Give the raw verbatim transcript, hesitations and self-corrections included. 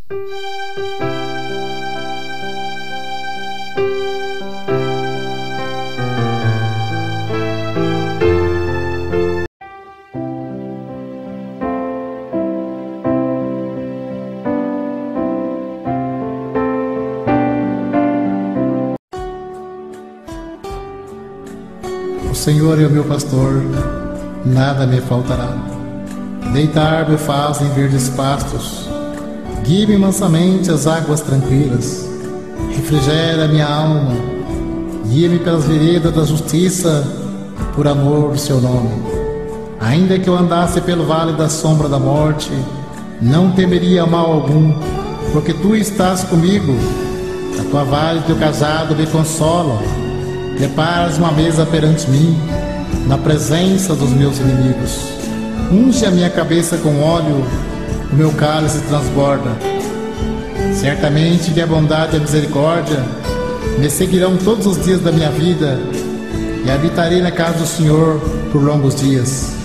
O Senhor é o meu pastor, nada me faltará. Deitar-me faz em verdes pastos, guia-me mansamente às águas tranquilas. Refrigera minha alma, guia-me pelas veredas da justiça, por amor do seu nome. Ainda que eu andasse pelo vale da sombra da morte, não temeria mal algum, porque tu estás comigo. A tua vara e teu cajado me consolam. Preparas uma mesa perante mim, na presença dos meus inimigos. Unge a minha cabeça com óleo, o meu cálice transborda. Certamente que a bondade e a misericórdia me seguirão todos os dias da minha vida, e habitarei na casa do Senhor por longos dias.